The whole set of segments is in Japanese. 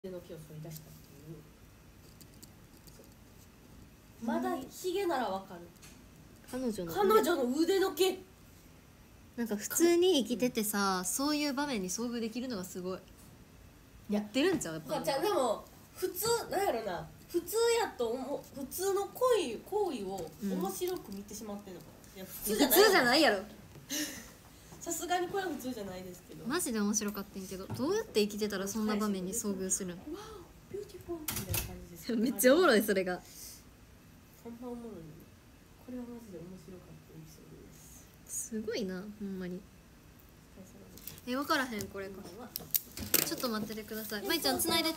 の毛を剃り出したっていう。まだヒゲならわかる。彼女の腕の毛。 なんか普通に生きててさ、そういう場面に遭遇できるのがすごい。やってるんちゃう？やっぱじゃあでも普通なんやろな、普通やと普通の行為を面白く見てしまってるのかな。いや普通じゃないやろ。 さすがにこれは普通じゃないですけど。 マジで面白かったんけど、どうやって生きてたらそんな場面に遭遇するの？ わービューティフォーみたいな感じです。 めっちゃおもろいそれが。 ほんまおもろいね。これはマジで面白かったエピソードです。 すごいな、ほんまに。分からへんこれか。ちょっと待っててください。まいちゃん繋いでて。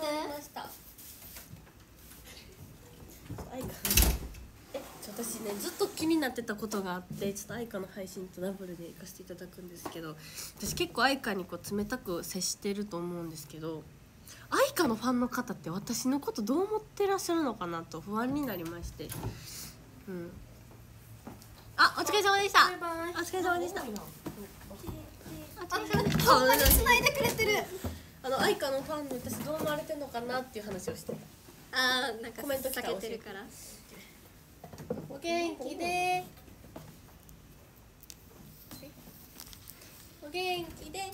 私ねずっと気になってたことがあって、ちょっと愛花の配信とダブルで行かせていただくんですけど、私結構愛花にこう冷たく接してると思うんですけど、愛花のファンの方って私のことどう思ってらっしゃるのかなと不安になりまして、あ、お疲れ様でした。お疲れ様でした。ほんまに繋いでくれてる。愛花のファンに私どう思われてんのかなっていう話をして。 あー、なんかコメント来た。 避けてるから。 お元気で。お元気で。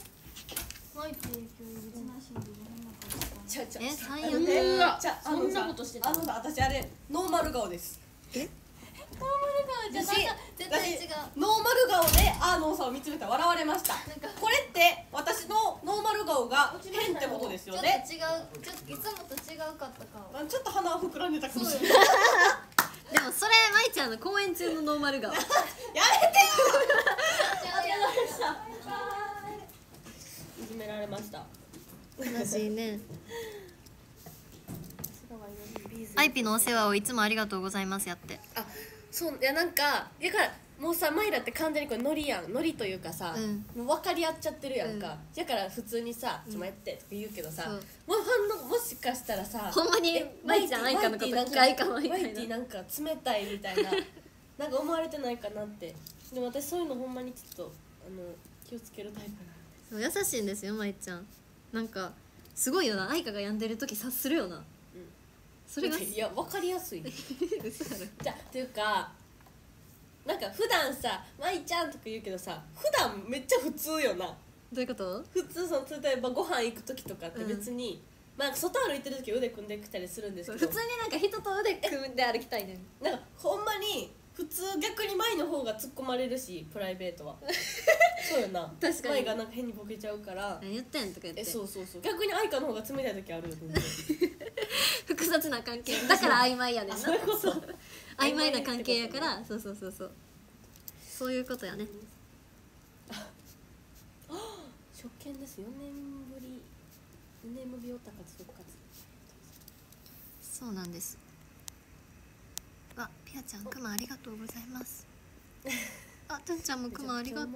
最悪。 そんなことしてた。私あれノーマル顔です。ノーマル顔じゃ絶対違う。ノーマル顔でアーノンさんを見つめて笑われました。これって私のノーマル顔が変ってことですよね。 ちょっと違う、いつもと違うかった顔。 ちょっと鼻は膨らんでたかもしれない。 でもそれまいちゃんの公演中のノーマル顔。 やめてよ。いじめられました。 悲しいね。アイピのお世話をいつもありがとうございますやって。 あ、そういやなんかだからもうさ、マイラって完全にこれノリやん、ノリというかさ、もう分かり合っちゃってるやんか。だから普通にさ「ちょっと待って」とか言うけどさ、もうファンのもしかしたらさ、 ほんまにマイちゃん愛花のこと嫌いかもみたいな。 マイティなんか冷たいみたいななんか思われてないかなって。でも私そういうのほんまにちょっと気をつけるタイプなんで。 優しいんですよまいちゃん。なんかすごいよな、愛花が病んでる時察するよな。それがいや分かりやすい。じゃあっていうか、なんか普段さ「まいちゃん」とか言うけどさ、普段めっちゃ普通よな。 どういうこと？ 普通例えばご飯行く時とかって別に、まあ外歩いてる時は腕組んできたりするんですけど、 普通になんか人と腕組んで歩きたいねん。 なんかほんまに普通、逆に舞の方が突っ込まれるし、プライベートはそうよな。 確かに舞がなんか変にボケちゃうから 「何言ってん」とか言って。 そう逆に愛花の方が冷たい時あるよ。 複雑な関係だから曖昧やねんな。そう曖昧な関係やから。そうそういうことやね。 初見です。4年ぶりオタ活復活。 そうなんです。あ、ピアちゃんクマありがとうございます。あ、トンちゃんもクマありがとう。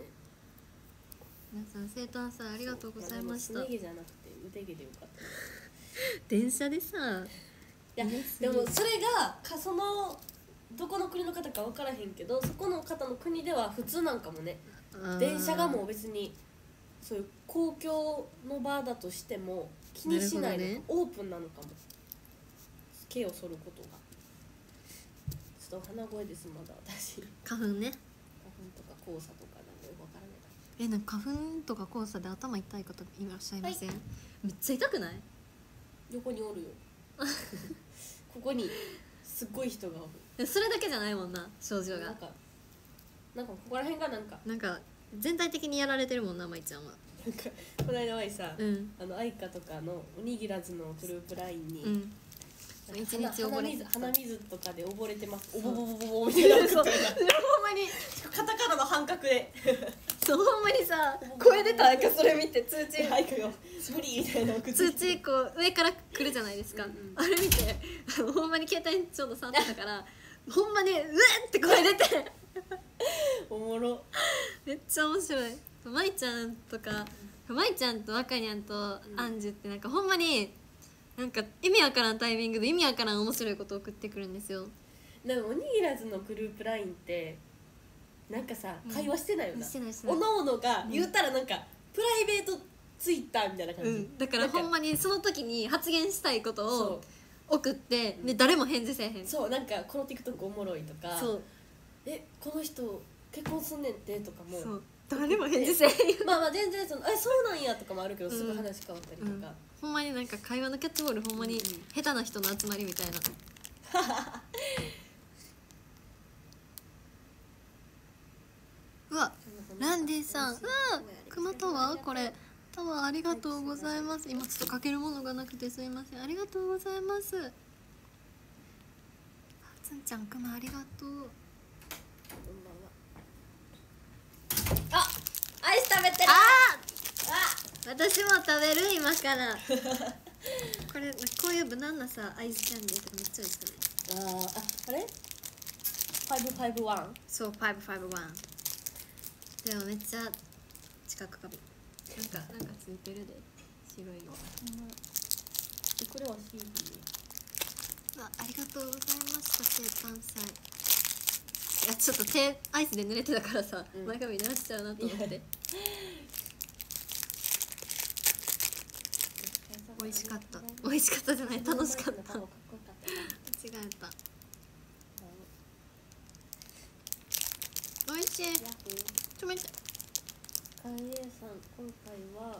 皆さん生誕祭ありがとうございました。 すね毛じゃなくて腕毛でよかった。 電車でさ、 いやでもそれがそのどこの国の方か分からへんけど、そこの方の国では普通なんかもね。電車がもう別にそういう公共の場だとしても気にしないのか、ね、オープンなのかも。毛を剃ることがちょっと鼻声です。まだ私花粉ね。 花粉とか黄砂とかなんかよく分からない。 なんか花粉とか黄砂で頭痛い方いらっしゃいません？めっちゃ痛くない？ 横におるよここにすっごい人がおる。 それだけじゃないもんな、症状が。 なんかここら辺がなんか全体的にやられてるもんな、まいちゃんは。 なんかこの間はさ、愛花とかのおにぎらずのグループ LINE に、 一日溺れて鼻水とかで溺れてます、おぼぼぼぼぼみたいな、ほんまにカタカナの半角でそう、ほんまにさ、声出た。なんかそれ見て通知愛花が無理みたいな通知こう上から来るじゃないですか。あれ見てほんまに携帯ちょうど触ってたからほんまにうえって声出ておもろ。 めっちゃ面白い。まいちゃんとか、まいちゃんと若にゃんとアンジュってなんかほんまになんか意味わからんタイミングで意味わからん面白いことを送ってくるんですよ。 でもおにぎらずのグループ LINE ってなんかさ、会話してないよな。 してない。 おのおのが言うたらなんかプライベートツイッターみたいな感じ、 だからほんまにその時に発言したいことそを送ってで誰も返事せえへん。 そうなんかこの TikTok おもろいとかそうこの人結婚すんねんってとかもそう誰も返事せえへん。 まあ全然そうなんやとかもあるけどすぐ話変わったりとか、 ほんまになんか会話のキャッチボールほんまに下手な人の集まりみたいな。うわランディさん、クマタワーこれタワーありがとうございます。今ちょっとかけるものがなくてすいません。ありがとうございます。つんちゃんクマありがとう。 あアイス食べてる。 私も食べる今からこれこういう無難なさアイスキャンディーとかめっちゃ美味しくない？ あれ551 そう551でもめっちゃ近くかびなんかついてるで白いの。 これは CD。 ありがとうございました生誕祭。いやちょっと手アイスで濡れてたからさ、前髪濡らしちゃうなと思って美味しかった美味しかったじゃない楽しかった間違えた。美味しい。ちょめちゃカレーさん今回は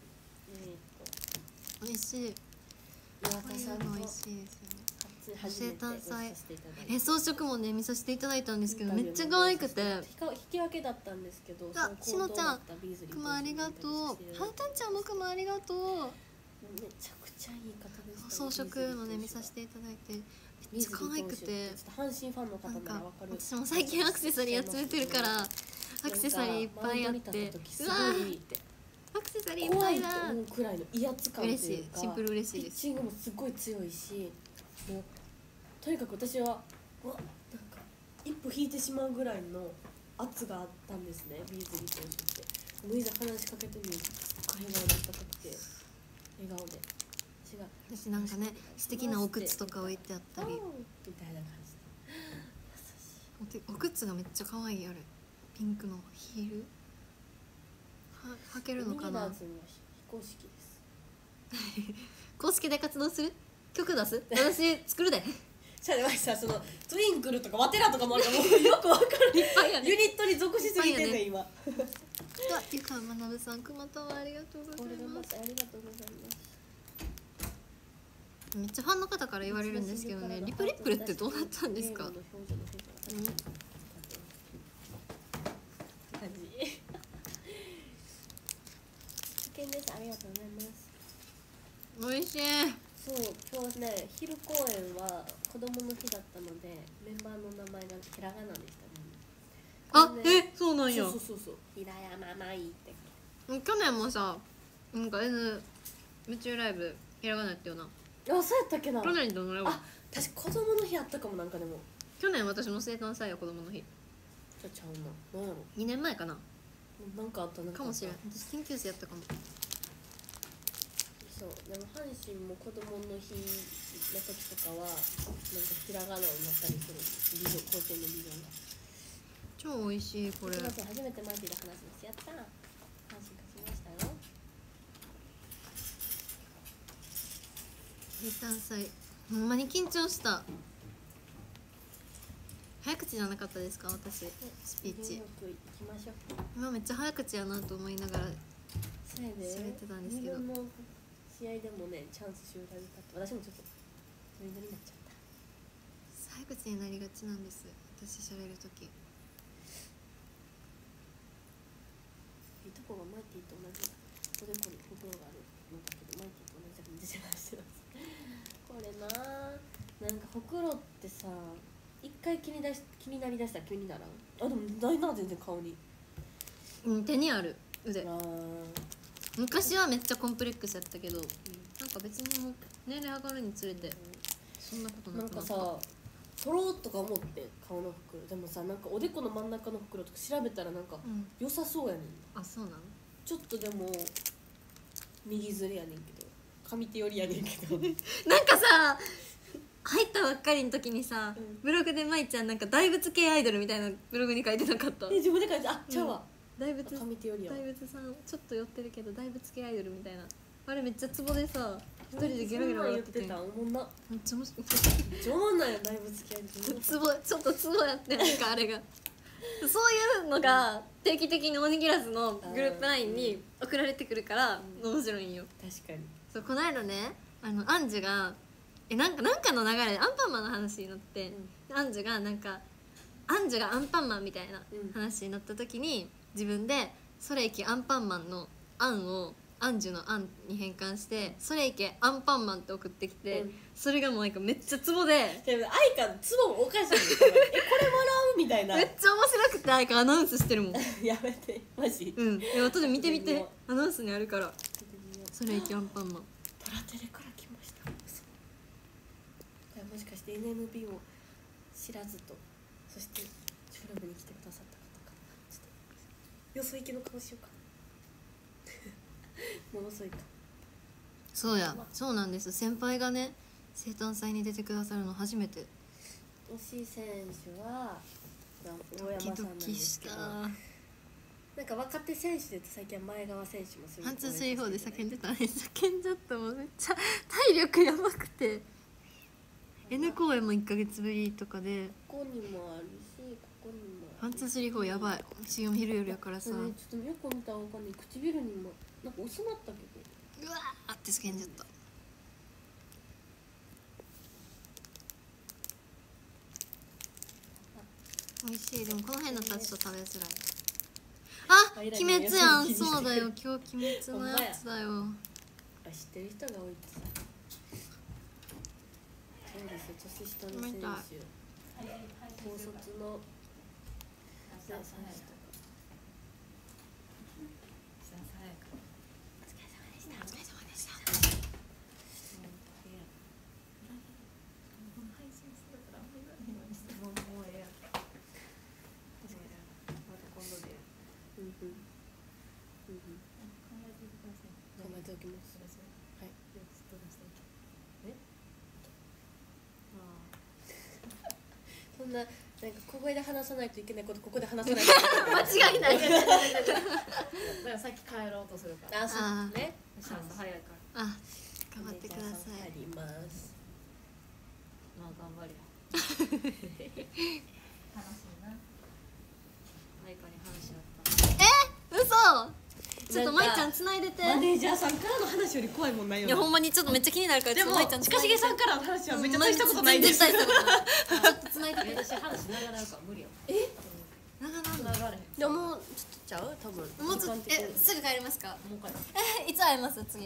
美味しい。 岩田さんと美味しいですよね。 初めてご一緒させていただいて装飾もね見させていただいたんですけどめっちゃ可愛くて。 引き分けだったんですけど、 しのちゃんくまありがとう。はたんちゃんもくまありがとう。 めちゃくちゃいい方でした。 装飾もね見させていただいてめっちゃ可愛くて、 阪神ファンの方ならわかる。 私も最近アクセサリー集めてるからアクセサリーいっぱいあって、うわアクセサリーいっぱいだ。 怖いと思うくらいの威圧感というか、 嬉しいシンプル嬉しいです。 ピッチングもすごい強いし、もうとにかく私はなんか一歩引いてしまうぐらいの圧があったんですね。ビーズリー投手ってもういざ話しかけてみるとすっごい笑顔でしたくて笑顔で私なんかね素敵なお靴とか置いてあったりみたいな感じでお靴がめっちゃ可愛い。あれピンクのヒール履けるのかな。 非公式です公式で活動する曲出す私作るでじゃあさそのトゥインクルとかワテラとかもあるからもうよくわかるいっぱいやねユニットに属しすぎてんね今ゆかまなぶさんくまたはありがとうございます。 ありがとうございますめっちゃファンの方から言われるんですけどね、リプリップルってどうなったんですか？ 感じ危険です。ありがとうございます。 美味しい。 そう今日ね昼公演は子供の日だったのでメンバーの名前がひらがなでしたね。 あ、そうなんや。 そうひらやままいって去年もさなんか N 夢中ライブひらがなやったよな。 あ、そうやったっけな。 去年どのぐらい？ あ、確か子供の日あったかも。なんかでも去年私の生誕祭や子供の日。 じゃちゃうな。なんやろ。 2年前かな。 なんかあったなんかもしれん。私研究生やったかも。 そうでも阪神も子供の日の時とかはなんかひらがなになったりする。ビジョン甲子園のビジョンが。 超美味しいこれ。 初めてマジで話します。やった。阪神勝ちましたよ。 生誕祭ほんまに緊張した。早口じゃなかったですか私スピーチ。今めっちゃ早口やなと思いながらそうやで喋ってたんですけど、 日本の試合でもねチャンス集団に立って私もちょっとノリノリになっちゃった。 早口になりがちなんです私喋る時。 いいとこがマイティと同じおでこにほくろがあるのだけどマイティと同じだけど自慢してます。これなんかほくろってさ一回気になりだしたら気にならん。あでもないな全然顔に。 手にある腕。 あ昔はめっちゃコンプレックスやったけど、なんか別にもう年齢上がるにつれてそんなことなくなった。 なんかさ取ろうとか思って顔のほくろでもさなんかおでこの真ん中のほくろとか調べたらなんか良さそうやねん。 あ、そうなの。 ちょっとでも右ずれやねんけど上手寄りやねんけどなんかさ入ったばっかりの時にさ、ブログでまいちゃんなんか大仏系アイドルみたいなブログに書いてなかった？ 自分で書いてちゃうわ、 大仏上手よりやわ大仏さんちょっと寄ってるけど大仏系アイドルみたいなあれめっちゃツボでさ一人でゲラゲラ笑っててそんなん言ってたおもんなめっちゃ面白いめっちゃおもんないよ大仏系ツボちょっとツボやってなんかあれがそういうのが定期的におにぎらずのグループ LINE に送られてくるから面白いんよ。 確かにそうこの間ねアンジュがなんかの流れでアンパンマンの話になって、アンジュがアンパンマンみたいな話になった時に自分でそれいけアンパンマンのアンをアンジュのアンに変換してそれいけアンパンマンって送ってきて、それがもうなんかめっちゃツボででも愛花ツボもおかしいんですよこれもらうみたいなめっちゃ面白くてなんかアナウンスしてるもんやめてマジうんで後で見てみてアナウンスにあるからそれいけアンパンマントラテレから来ました嘘これもしかして NMB を知らずとそしてショールームに来てくださった方かちょっとよそ行きの顔しようかもう遅いかそうやそうなんです先輩がね生誕祭に出てくださるの初めて推し選手は大山ドキドさんなんでキしたすけどなんか若手選手で言うと最近は前川選手もすごいワンツースリーフォーで叫んでたね叫んじゃったもんめっちゃ体力やばくて N 公演も1ヶ月ぶりとかでここにもあるしここにもあるワンツースリーフォーやばい私も昼夜やからさうわちょっとよく見たらわかんない唇にもなんか薄まったけどーって叫んじゃった美味しいでもこの辺だったらちょっと食べづらいあ鬼滅やんそうだよ今日鬼滅のやつだよ知ってる人が多いってさそうですよ年下の選手高卒の選手とかお疲れ様でした考えておきますはいそんななんか小声で話さないといけないことここで話さないと間違いないだからさっき帰ろうとするからあそうねシャンプー早いからあ頑張ってくださあいりますまあ頑張りや楽しいな愛花に話し合った嘘ちょっとまいちゃん繋いでてマネージャーさんからの話より怖いもんないよいやほんまにちょっとめっちゃ気になるからでもちょっとまいちゃん近重さんからの話はめっちゃ大したことないです全然大したことないちょっと繋いでて私話しながらやるから無理よ長つながれへんでももうちょっとちゃう多分もうちょっと時間的にすぐ帰りますかもう一回いつ会えます次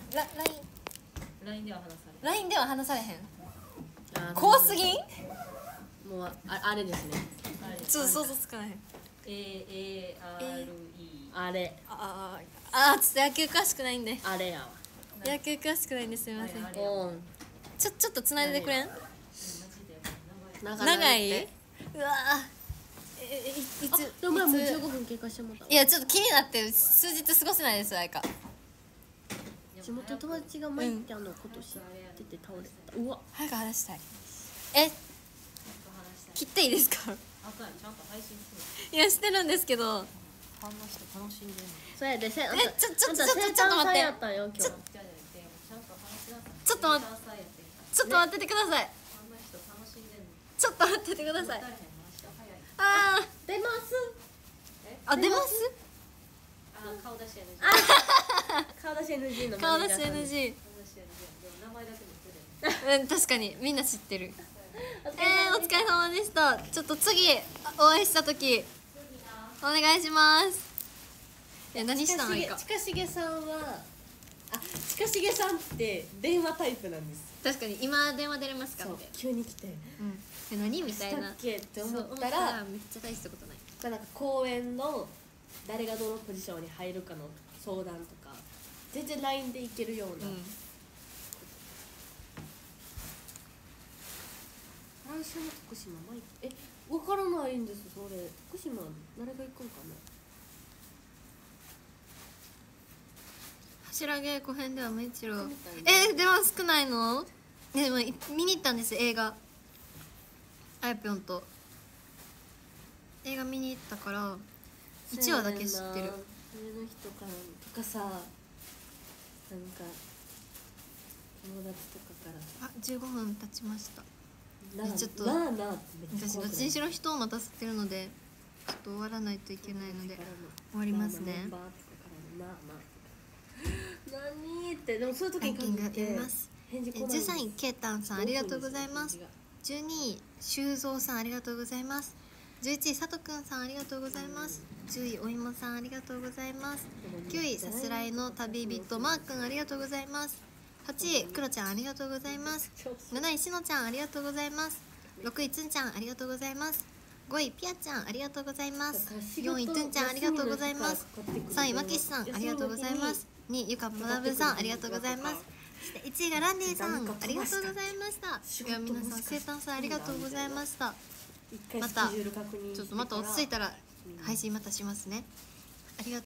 LINE では話さ LINE では話されへんあ怖すぎんもうあれですねれるちょっと想像つかない AARE あれちょっと野球詳しくないんであれやわ野球詳しくないんですすいませんあれうんちょっと繋いでてくれんマジで長いってうわいあつでも前もういつ 15分経過してもらったいやちょっと気になって数日過ごせないですあいか地元の友達がマイちゃんのこと知ってて倒れてたうわ早く話したい話したい切っていいですかあかんちゃんと配信するいやしてるんですけどファンの人楽しんでんのそうやでちょっとちょっと待ってやったんよ今日じゃあねでもちゃんと話しなさいちょっと待って生誕祭やってんからちょっと待っててくださいファンの人楽しんでんのちょっと待っててください大変明日早いあ出ます出ます顔出し NG 顔出し NG の顔出しマネージャーさん NG 顔出し NG でも名前だけ見てる確かにみんな知ってるお疲れ様お疲れ様でしたちょっと次お会いした時お願いしますいや何したのいいか近重さんは近重さんって電話タイプなんです確かに今電話出れますかそうみたい急に来てな何みたいなしたっけって思ったそうらめっちゃ大したことないなんか公演の誰がどのポジションに入るかの相談とか全然 LINE でいけるような、来週の徳島分からないんですそれ徳島誰が行くんかな柱稽古編では無一郎見たい電話少ないのでも見に行ったんです映画あやぴょんと映画見に行ったから 1話だけ知ってる。 上の人からとかさ、なんか友達とかからあ、15分経ちました。 なあちょっとなあなあってめっちゃ私怖くない？ どっちにしろ人を待たせてるのでちょっと終わらないといけないので終わりますね。 メンバーとかからなあなあ何ってでもそういう時にランキング限って読みます。 返事来ないんです 13位ケータンさんありがとうございます。12位修造さんありがとうございます。11位佐藤くんさんありがとうございます。10位おいもさんありがとうございます。9位さすらいの旅人マーくんありがとうございます。8位クロちゃんありがとうございます。7位しのちゃんありがとうございます。6位つんちゃんありがとうございます。5位ピアちゃんありがとうございます。4位トゥンちゃんありがとうございます。3位まきしさんありがとうございます。2位ゆかまなぶさんありがとうございます。そして1位がランディさんありがとうございました。では皆さん生誕さんありがとうございました。またちょっとまた落ち着いたら配信またしますね。ありがとう。